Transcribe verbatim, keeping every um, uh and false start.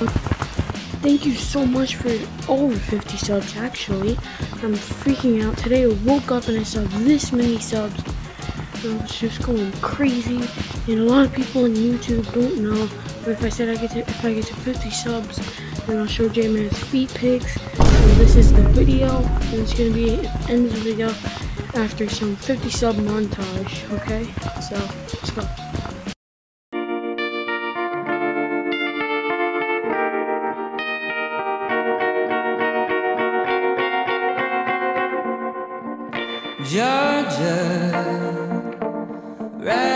Thank you so much for over fifty subs, actually. I'm freaking out. Today I woke up and I saw this many subs. I was just going crazy. And a lot of people on YouTube don't know. But if I said I get to, if I get to fifty subs, then I'll show J-Man's feet pics. So this is the video. And it's going to be the end of the video after some fifty sub montage. Okay? So, let's go. Georgia, right.